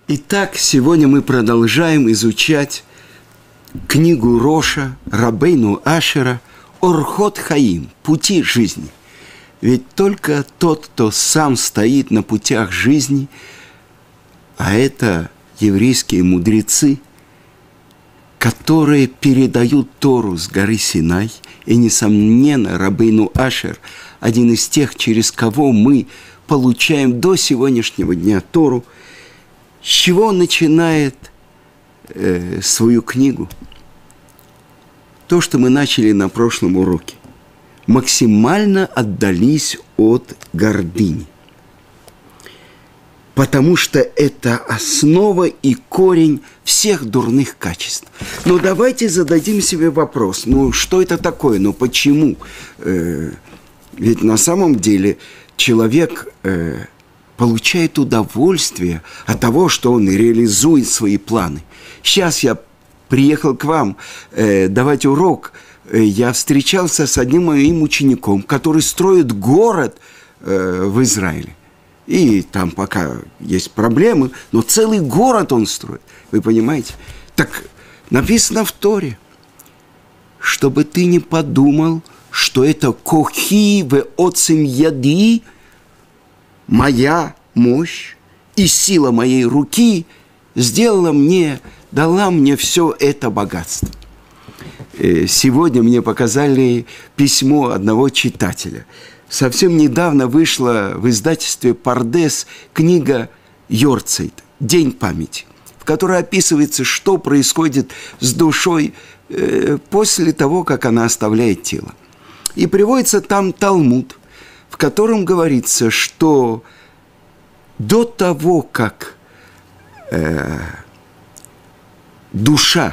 Итак, сегодня мы продолжаем изучать книгу Роша Рабейну Ашера «Орхот Хаим» – «Пути жизни». Ведь только тот, кто сам стоит на путях жизни, а это еврейские мудрецы, которые передают Тору с горы Синай, и, несомненно, Рабейну Ашер – один из тех, через кого мы получаем до сегодняшнего дня Тору. С чего он начинает свою книгу? То, что мы начали на прошлом уроке. Максимально отдались от гордыни. Потому что это основа и корень всех дурных качеств. Но давайте зададим себе вопрос. Что это такое? Почему? Ведь на самом деле человек получает удовольствие от того, что он реализует свои планы. Сейчас я приехал к вам давать урок. Я встречался с одним моим учеником, который строит город в Израиле. И там пока есть проблемы, но целый город он строит. Вы понимаете? Так написано в Торе, чтобы ты не подумал, что это кохи ве оцим яди, моя мощь и сила моей руки дала мне все это богатство. Сегодня мне показали письмо одного читателя. Совсем недавно вышла в издательстве «Пардес» книга Йорцейт «День памяти», в которой описывается, что происходит с душой после того, как она оставляет тело. И приводится там Талмуд, в котором говорится, что до того, как душа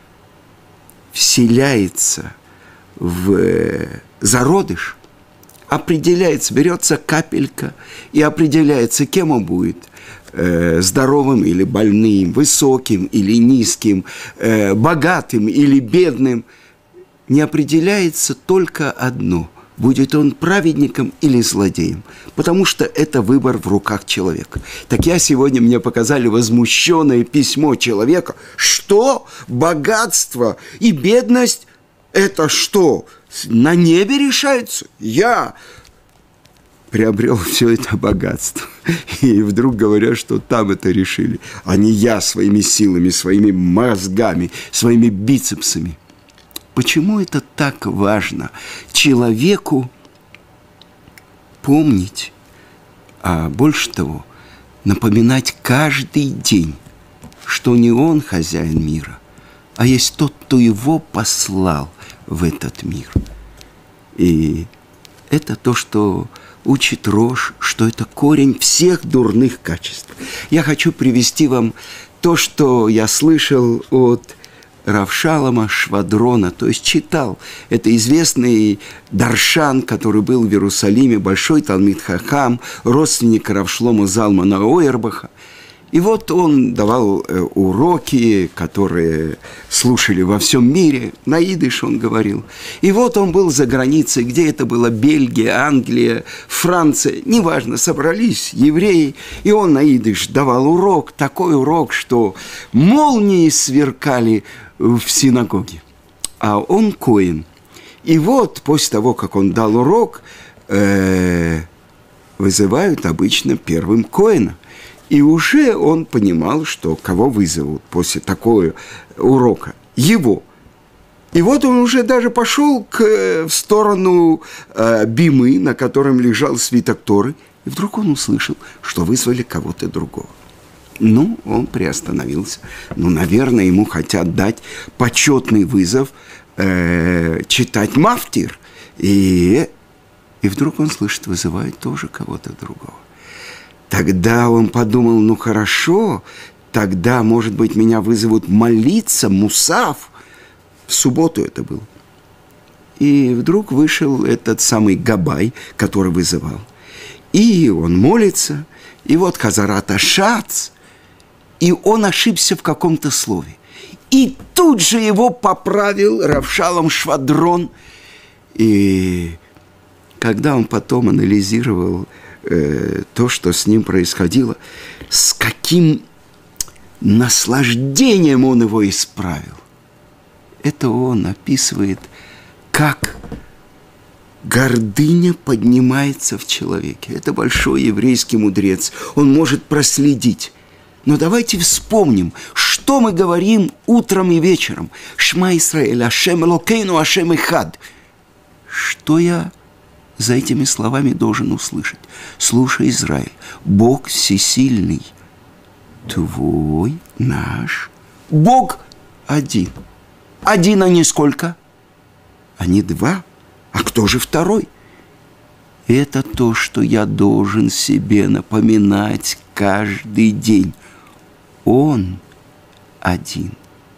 вселяется в зародыш, определяется, берется капелька и определяется, кем он будет, здоровым или больным, высоким или низким, богатым или бедным. Не определяется только одно – будет он праведником или злодеем, потому что это выбор в руках человека. Так мне показали возмущенное письмо человека. Что? Богатство и бедность – это что? На небе решается? Я приобрел все это богатство. И вдруг говорят, что там это решили, а не я своими силами, своими мозгами, своими бицепсами. Почему это так важно человеку помнить, а больше того, напоминать каждый день, что не он хозяин мира, а есть тот, кто его послал в этот мир. И это то, что учит Рош, что это корень всех дурных качеств. Я хочу привести вам то, что я слышал от Рав Шалома Швадрона, то есть читал. Это известный даршан, который был в Иерусалиме, большой талмид хахам, родственник Рав Шломо Залмана Ойербаха. И вот он давал уроки, которые слушали во всем мире. На идиш он говорил. И вот он был за границей, где это было Бельгия, Англия, Франция. Неважно, собрались евреи. И он на идиш давал урок, такой урок, что молнии сверкали в синагоге. А он коэн. И вот после того, как он дал урок, вызывают обычно первым коэна. И уже он понимал, что кого вызовут после такого урока? Его. И вот он уже даже пошел в сторону бимы, на котором лежал свиток Торы. И вдруг он услышал, что вызвали кого-то другого. Он приостановился. Наверное, ему хотят дать почетный вызов читать мафтир. И вдруг он слышит, вызывают тоже кого-то другого. Тогда он подумал, хорошо, тогда, может быть, меня вызовут молиться, мусав. В субботу это было. И вдруг вышел этот самый Габай, который вызывал. И он молится, и вот Хазарат Ашац, и он ошибся в каком-то слове. И тут же его поправил Рав Шалом Швадрон. И когда он потом анализировал то, что с ним происходило, с каким наслаждением он его исправил. Это он описывает, как гордыня поднимается в человеке. Это большой еврейский мудрец. Он может проследить. Но давайте вспомним, что мы говорим утром и вечером. Шма Исраэль, Ашем Элокейну, Ашем Эхад. Что я за этими словами должен услышать? Слушай, Израиль, Бог всесильный, твой, наш, Бог один. Один, а не сколько? Они два. А кто же второй? Это то, что я должен себе напоминать каждый день. Он один.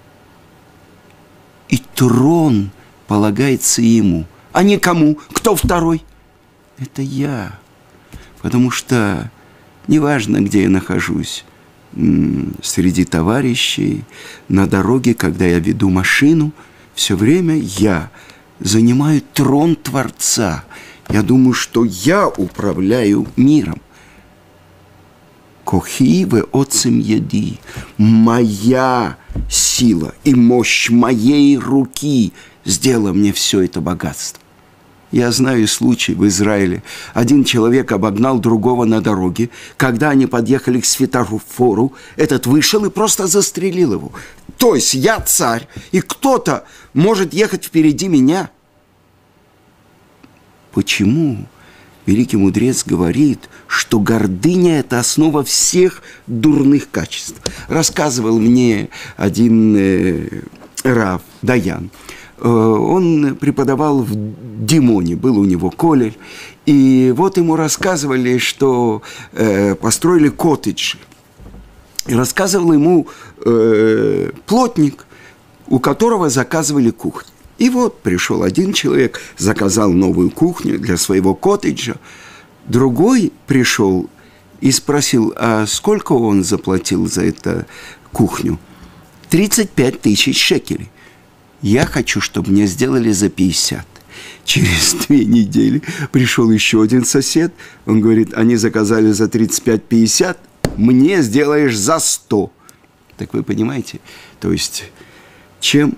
И трон полагается ему. А не кому? Кто второй? Это я. Потому что неважно, где я нахожусь, среди товарищей, на дороге, когда я веду машину, все время я занимаю трон Творца. Я думаю, что я управляю миром. Кохи ве оцем еди. Моя сила и мощь моей руки сделала мне все это богатство. Я знаю случай в Израиле. Один человек обогнал другого на дороге. Когда они подъехали к светофору, этот вышел и просто застрелил его. То есть я царь, и кто-то может ехать впереди меня. Почему великий мудрец говорит, что гордыня – это основа всех дурных качеств? Рассказывал мне один рав, Даян. Он преподавал в Димоне, был у него колледж. И вот ему рассказывали, что построили коттеджи. И рассказывал ему плотник, у которого заказывали кухню. И вот пришел один человек, заказал новую кухню для своего коттеджа. Другой пришел и спросил, а сколько он заплатил за эту кухню? 35 тысяч шекелей. Я хочу, чтобы мне сделали за 50. Через 2 недели пришел еще один сосед. Он говорит, они заказали за 35-50, мне сделаешь за 100. Так вы понимаете? То есть, чем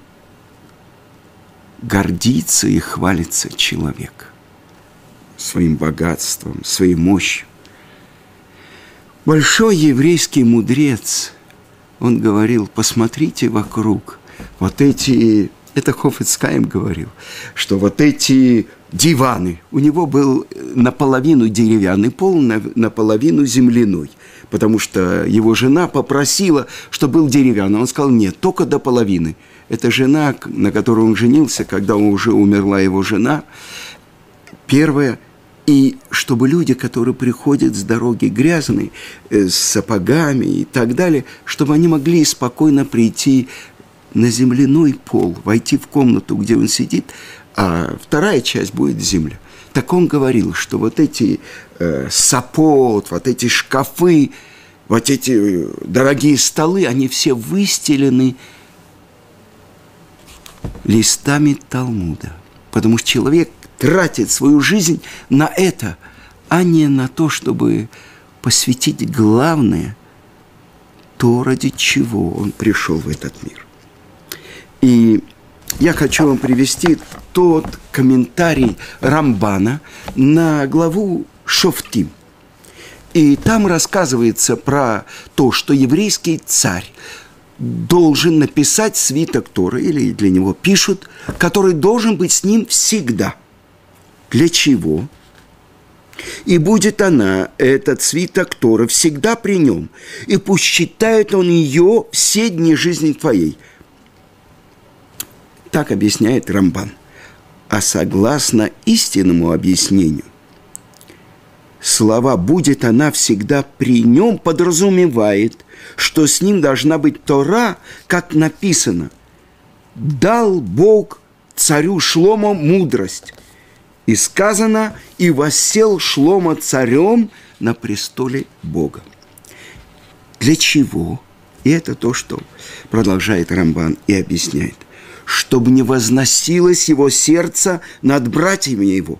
гордится и хвалится человек? Своим богатством, своей мощью. Большой еврейский мудрец, он говорил, посмотрите вокруг. Вот эти, это Хофец Хаим говорил, что вот эти диваны, у него был наполовину деревянный пол, наполовину земляной, потому что его жена попросила, чтобы был деревянный. Он сказал, нет, только до половины. Это жена, на которой он женился, когда уже умерла его жена, первая. И чтобы люди, которые приходят с дороги грязные, с сапогами и так далее, чтобы они могли спокойно прийти на земляной пол, войти в комнату, где он сидит, а вторая часть будет земля. Так он говорил, что вот эти сапот, вот эти шкафы, вот эти дорогие столы, они все выстелены листами Талмуда. Потому что человек тратит свою жизнь на это, а не на то, чтобы посвятить главное, то, ради чего он пришел в этот мир. И я хочу вам привести тот комментарий Рамбана на главу Шофтим. И там рассказывается про то, что еврейский царь должен написать свиток Торы, или для него пишут, который должен быть с ним всегда. Для чего? И будет она, этот свиток Торы, всегда при нем, и пусть читает он ее все дни жизни твоей. Так объясняет Рамбан. А согласно истинному объяснению, слова «будет она всегда при нем» подразумевает, что с ним должна быть Тора, как написано: «Дал Бог царю Шломо мудрость». И сказано: «И воссел Шломо царем на престоле Бога». Для чего? И это то, что продолжает Рамбан и объясняет. Чтобы не возносилось его сердце над братьями его.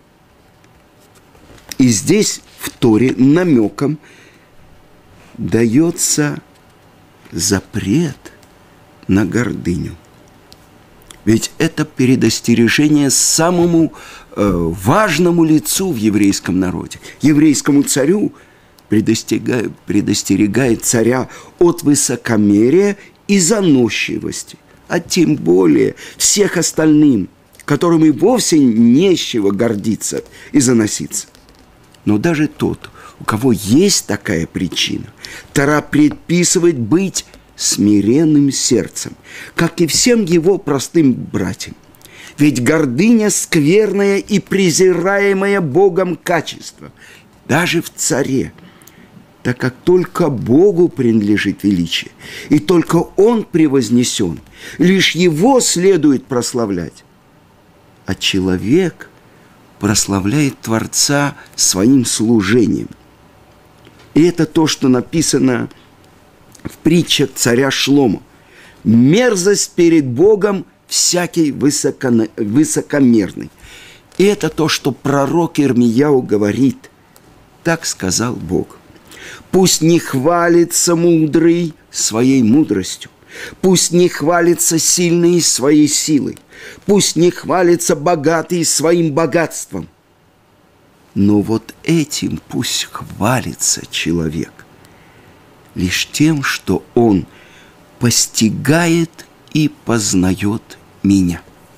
И здесь в Торе намеком дается запрет на гордыню. Ведь это предостережение самому важному лицу в еврейском народе. Еврейскому царю предостерегает царя от высокомерия и заносчивости, а тем более всех остальным, которым и вовсе не с чего гордиться и заноситься. Но даже тот, у кого есть такая причина, Тора предписывает быть смиренным сердцем, как и всем его простым братьям. Ведь гордыня – скверное и презираемое Богом качество, даже в царе, так как только Богу принадлежит величие, и только Он превознесен, лишь Его следует прославлять. А человек прославляет Творца своим служением. И это то, что написано в притчах царя Шломо. «Мерзость перед Богом всякий высокомерный». И это то, что пророк Ирмияу говорит. Так сказал Бог. «Пусть не хвалится мудрый своей мудростью, пусть не хвалится сильный своей силой, пусть не хвалится богатый своим богатством. Но вот этим пусть хвалится человек, лишь тем, что он постигает и познает меня».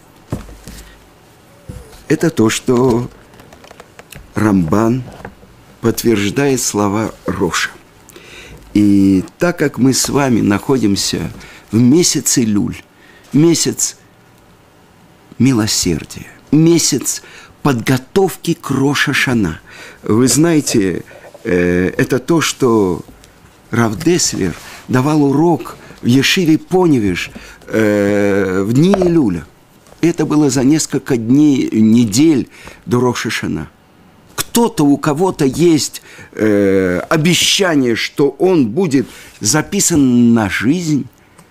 Это то, что Рамбан подтверждает слова Роша. И так как мы с вами находимся в месяце Илюль, месяц милосердия, месяц подготовки к Рош ха-Шана, вы знаете, это то, что Рав Деслер давал урок в Ешиве Поневиш в дни Илюля. Это было за несколько дней, недель до Рош ха-Шана. Кто-то, у кого-то есть обещание, что он будет записан на жизнь.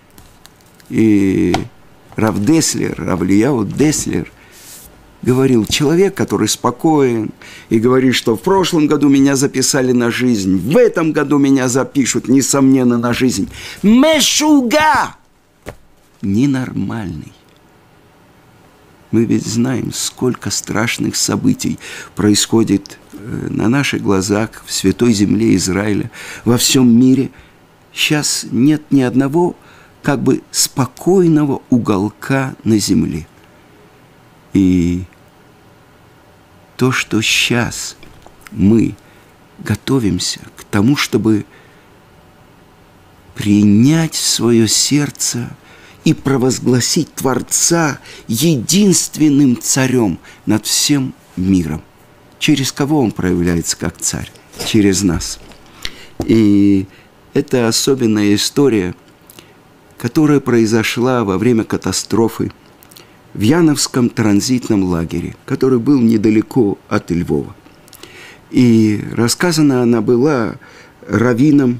И Рав Деслер, Рав Элияу Деслер говорил, человек, который спокоен и говорит, что в прошлом году меня записали на жизнь, в этом году меня запишут, несомненно, на жизнь. Мешуга! Ненормальный. Мы ведь знаем, сколько страшных событий происходит на наших глазах в святой земле Израиля, во всем мире. Сейчас нет ни одного как бы спокойного уголка на земле. И то, что сейчас мы готовимся к тому, чтобы принять в свое сердце и провозгласить Творца единственным царем над всем миром. Через кого он проявляется как царь? Через нас. И это особенная история, которая произошла во время катастрофы в Яновском транзитном лагере, который был недалеко от Львова. И рассказана она была раввином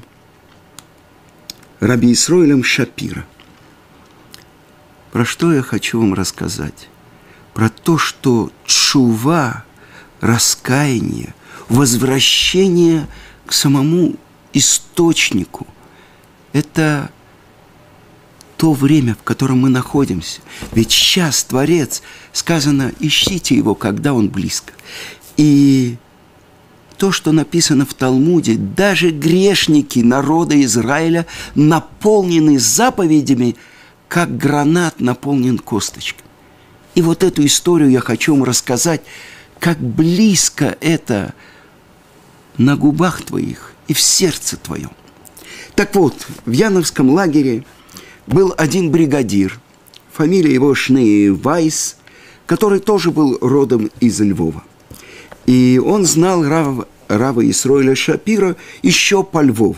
Раби Исроэлем Шапиро. Про что я хочу вам рассказать? Про то, что тшува, раскаяние, возвращение к самому источнику – это то время, в котором мы находимся. Ведь сейчас Творец, сказано, ищите его, когда он близко. И то, что написано в Талмуде, даже грешники народа Израиля наполнены заповедями, как гранат наполнен косточкой. И вот эту историю я хочу вам рассказать, как близко это на губах твоих и в сердце твоем. Так вот, в Яновском лагере был один бригадир, фамилия его Шней Вайс, который тоже был родом из Львова. И он знал Рава Исроэля Шапиро еще по Львову.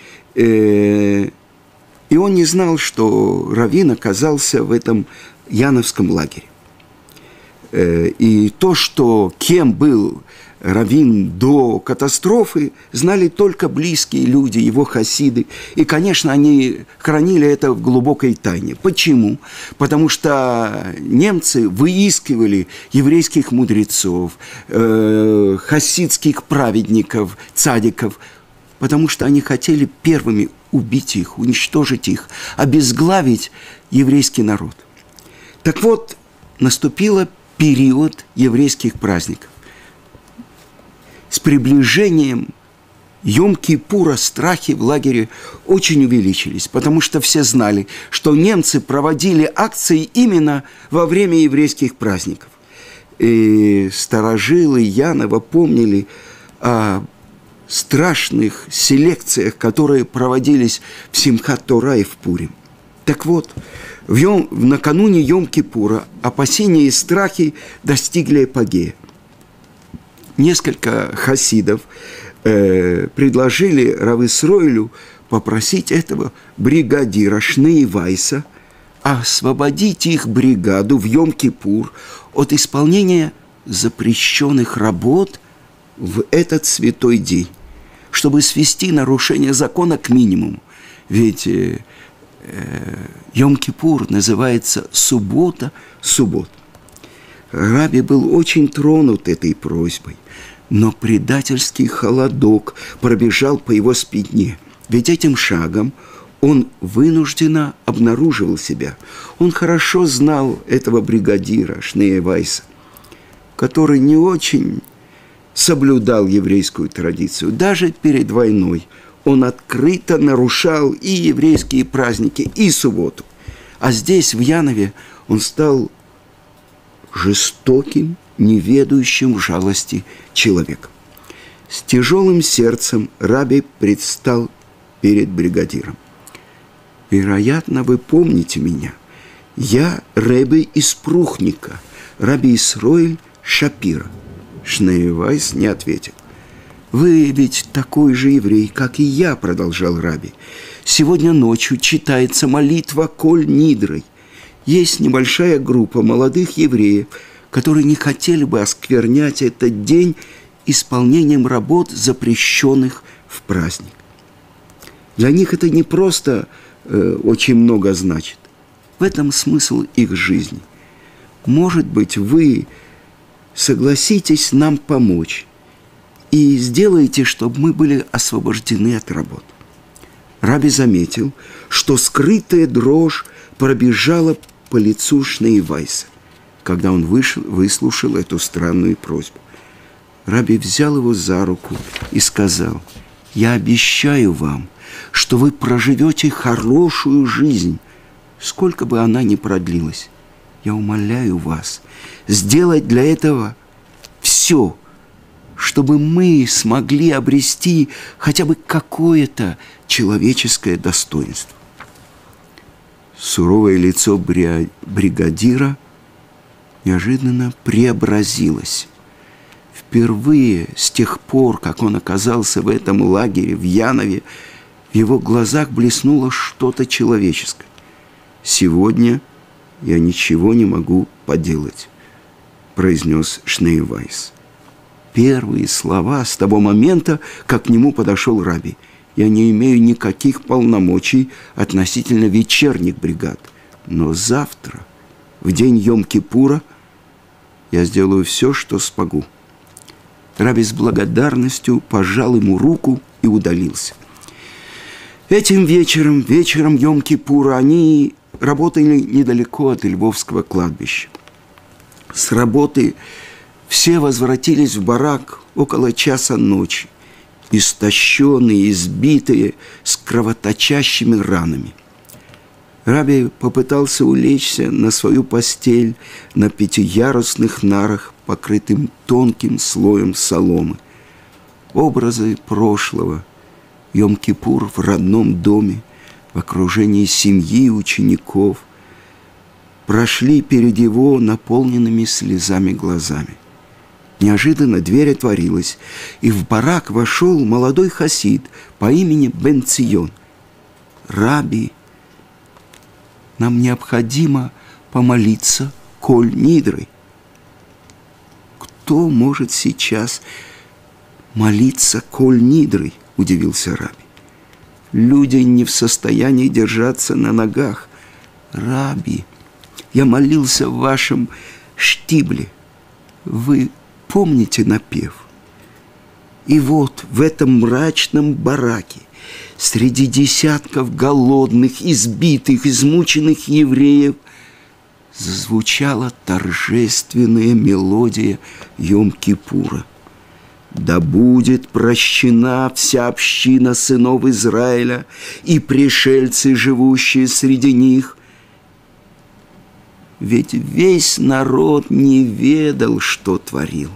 И он не знал, что раввин оказался в этом Яновском лагере. И то, что кем был раввин до катастрофы, знали только близкие люди, его хасиды. И, конечно, они хранили это в глубокой тайне. Почему? Потому что немцы выискивали еврейских мудрецов, хасидских праведников, цадиков, потому что они хотели первыми убить их, уничтожить их, обезглавить еврейский народ. Так вот, наступил период еврейских праздников. С приближением Йом-Кипура страхи в лагере очень увеличились, потому что все знали, что немцы проводили акции именно во время еврейских праздников. И старожилы Янова помнили о страшных селекциях, которые проводились в Симхат-Тора и в Пурим. Так вот, накануне Йом-Кипура опасения и страхи достигли апогея. Несколько хасидов предложили Рав Исроэлю попросить этого бригадира Шнеи Вайса освободить их бригаду в Йом-Кипур от исполнения запрещенных работ в этот святой день, чтобы свести нарушение закона к минимуму. Ведь Йом-Кипур называется суббота. Раби был очень тронут этой просьбой, но предательский холодок пробежал по его спине. Ведь этим шагом он вынужденно обнаруживал себя. Он хорошо знал этого бригадира Шнея Вайса, который не очень соблюдал еврейскую традицию. Даже перед войной он открыто нарушал и еврейские праздники, и субботу. А здесь, в Янове, он стал жестоким, неведающим жалости человеком. С тяжелым сердцем Раби предстал перед бригадиром. «Вероятно, вы помните меня. Я Ребе из Прухника, Раби Исроэль Шапира». Шнея Вайс не ответил. «Вы ведь такой же еврей, как и я», — продолжал Раби. «Сегодня ночью читается молитва Коль Нидрой. Есть небольшая группа молодых евреев, которые не хотели бы осквернять этот день исполнением работ, запрещенных в праздник. Для них это не просто очень много значит. В этом смысл их жизни. Может быть, вы согласитесь нам помочь и сделаете, чтобы мы были освобождены от работ». Раби заметил, что скрытая дрожь пробежала по лицу Шнеи Вайса, когда он выслушал эту странную просьбу. Раби взял его за руку и сказал: «Я обещаю вам, что вы проживете хорошую жизнь, сколько бы она ни продлилась. Я умоляю вас сделать для этого все, чтобы мы смогли обрести хотя бы какое-то человеческое достоинство». Суровое лицо бригадира неожиданно преобразилось. Впервые с тех пор, как он оказался в этом лагере в Янове, в его глазах блеснуло что-то человеческое. «Сегодня я ничего не могу поделать», – произнес Шнея Вайс. Первые слова с того момента, как к нему подошел Раби: «Я не имею никаких полномочий относительно вечерних бригад, но завтра, в день Йом-Кипура, я сделаю все, что смогу». Раби с благодарностью пожал ему руку и удалился. Этим вечером Йом-Кипура, они работали недалеко от Львовского кладбища. С работы все возвратились в барак около часа ночи, истощенные, избитые, с кровоточащими ранами. Раби попытался улечься на свою постель на 5-ярусных нарах, покрытым тонким слоем соломы. Образы прошлого, Йом-Кипур в родном доме, в окружении семьи и учеников, прошли перед его наполненными слезами глазами. Неожиданно дверь отворилась, и в барак вошел молодой хасид по имени Бен-Цион. «Раби, нам необходимо помолиться Коль Нидрой». «Кто может сейчас молиться Коль Нидрой?» – удивился Раби. «Люди не в состоянии держаться на ногах. Раби, я молился в вашем штибле. Вы помните напев? И вот в этом мрачном бараке среди десятков голодных, избитых, измученных евреев зазвучала торжественная мелодия Йом-Кипура. «Да будет прощена вся община сынов Израиля и пришельцы, живущие среди них». Ведь весь народ не ведал, что творил.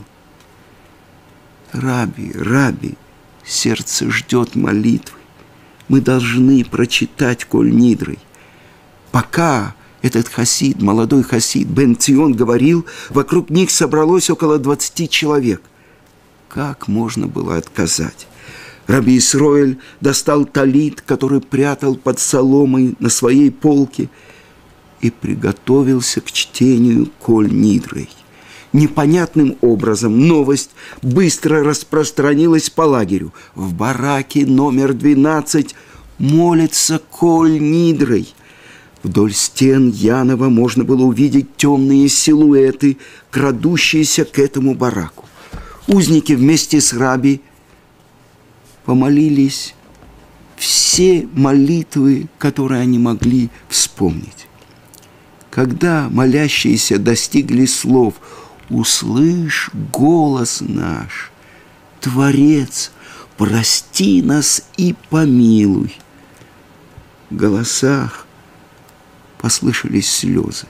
Раби, сердце ждет молитвы. Мы должны прочитать Коль Нидрой. Пока этот хасид, молодой хасид Бен Цион говорил, вокруг них собралось около 20 человек. Как можно было отказать? Раби Исроэль достал талит, который прятал под соломой на своей полке, и приготовился к чтению Коль Нидрой. Непонятным образом новость быстро распространилась по лагерю. В бараке номер 12 молится Коль Нидрой. Вдоль стен Янова можно было увидеть темные силуэты, крадущиеся к этому бараку. Узники вместе с раби помолились все молитвы, которые они могли вспомнить. Когда молящиеся достигли слов «Услышь голос наш, Творец, прости нас и помилуй», в голосах послышались слезы.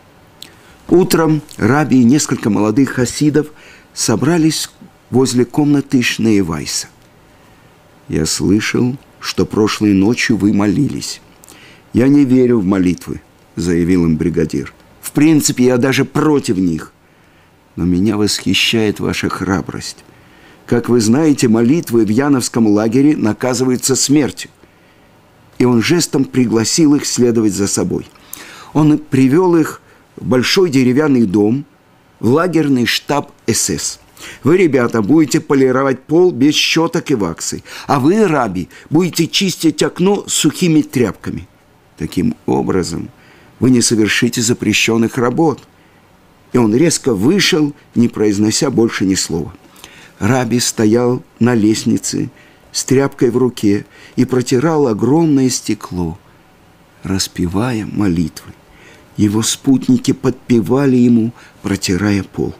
Утром раби и несколько молодых хасидов собрались возле комнаты Шнея Вайса. «Я слышал, что прошлой ночью вы молились. Я не верю в молитвы», — заявил им бригадир. «В принципе, я даже против них. Но меня восхищает ваша храбрость. Как вы знаете, молитвы в Яновском лагере наказываются смертью». И он жестом пригласил их следовать за собой. Он привел их в большой деревянный дом, в лагерный штаб СС. «Вы, ребята, будете полировать пол без щеток и ваксы, а вы, раби, будете чистить окно сухими тряпками. Таким образом, вы не совершите запрещенных работ». И он резко вышел, не произнося больше ни слова. Раби стоял на лестнице с тряпкой в руке и протирал огромное стекло, распевая молитвы. Его спутники подпевали ему, протирая пол.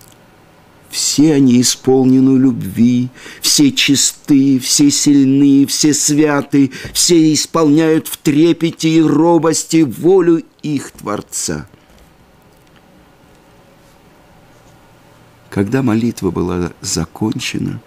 Все они исполнены любви, все чисты, все сильны, все святы, все исполняют в трепете и робости волю их Творца. Когда молитва была закончена,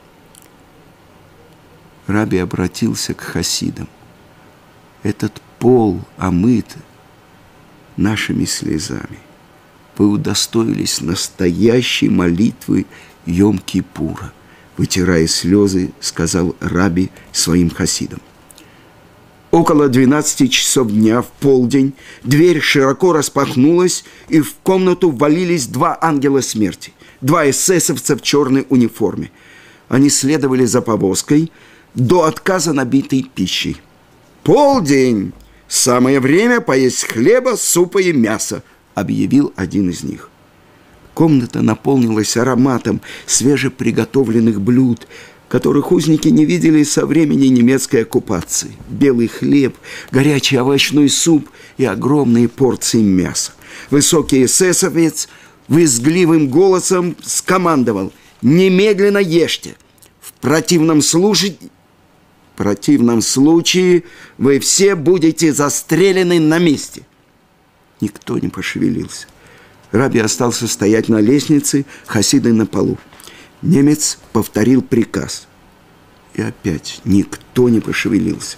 раби обратился к хасидам. «Этот пол омыт нашими слезами. Вы удостоились настоящей молитвы Йом-Кипура», вытирая слезы, сказал раби своим хасидам. Около 12 часов дня, в полдень, дверь широко распахнулась, и в комнату ввалились 2 ангела смерти, 2 эсэсовца в черной униформе. Они следовали за повозкой, до отказа набитой пищей. «Полдень! Самое время поесть хлеба, супа и мяса», — объявил один из них. Комната наполнилась ароматом свежеприготовленных блюд, которых узники не видели со времени немецкой оккупации. Белый хлеб, горячий овощной суп и огромные порции мяса. Высокий эсэсовец визгливым голосом скомандовал: «Немедленно ешьте! В противном случае вы все будете застрелены на месте». Никто не пошевелился. Раби остался стоять на лестнице, хасиды на полу. Немец повторил приказ. И опять никто не пошевелился.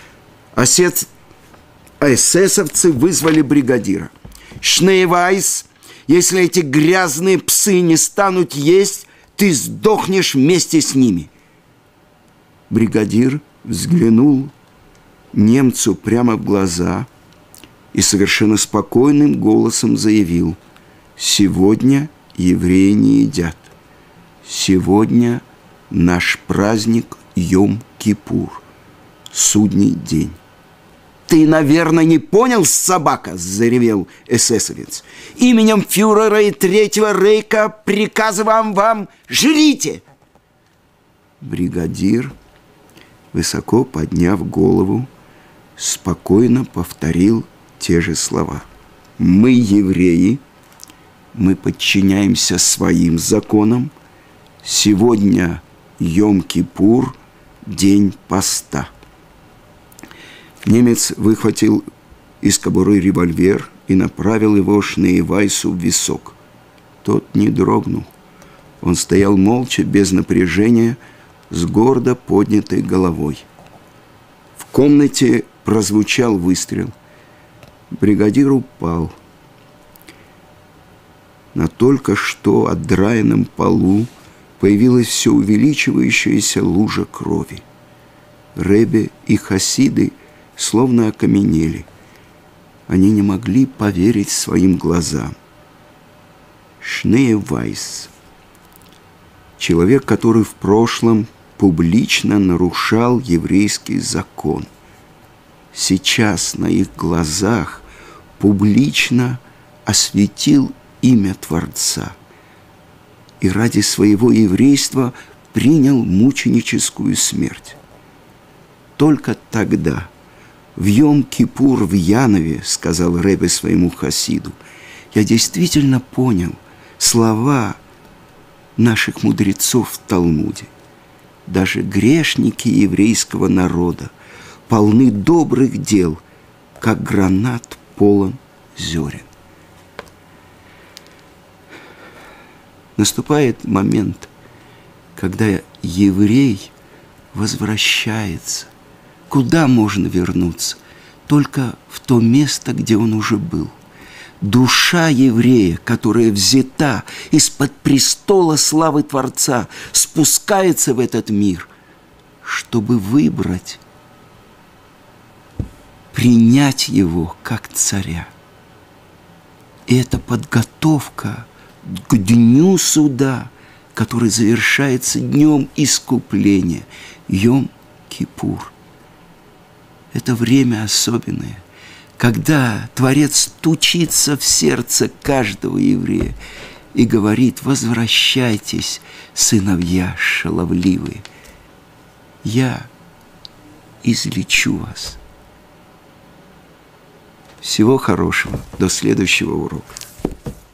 Эсэсовцы вызвали бригадира. «Шней Вайс, если эти грязные псы не станут есть, ты сдохнешь вместе с ними». Бригадир взглянул немцу прямо в глаза и совершенно спокойным голосом заявил: «Сегодня евреи не едят. Сегодня наш праздник Йом-Кипур, судный день». «Ты, наверное, не понял, собака!» – заревел эсэсовец. «Именем фюрера и Третьего рейха приказываем вам: жрите!» Бригадир высоко подняв голову, спокойно повторил те же слова. Мы, евреи, мы подчиняемся своим законам. Сегодня Йом-Кипур, день поста. Немец выхватил из кобуры револьвер и направил его Шнеевайсу в висок. Тот не дрогнул. Он стоял молча, без напряжения, с гордо поднятой головой. В комнате прозвучал выстрел. Бригадир упал. На только что отдраенном полу появилась все увеличивающаяся лужа крови. Ребе и хасиды словно окаменели. Они не могли поверить своим глазам. Шнеевайс, человек, который в прошлом публично нарушал еврейский закон, сейчас на их глазах публично осветил имя Творца и ради своего еврейства принял мученическую смерть. Только тогда, в Йом-Кипур в Янове, сказал Ребе своему хасиду, я действительно понял слова наших мудрецов в Талмуде. Даже грешники еврейского народа полны добрых дел, как гранат полон зерен. Наступает момент, когда еврей возвращается. Куда можно вернуться? Только в то место, где он уже был. Душа еврея, которая взята из-под престола славы Творца, спускается в этот мир, чтобы выбрать, принять его как царя. И это подготовка к дню суда, который завершается днем искупления, Йом-Кипур. Это время особенное, когда Творец стучится в сердце каждого еврея и говорит: возвращайтесь, сыновья шаловливые, я излечу вас. Всего хорошего, до следующего урока.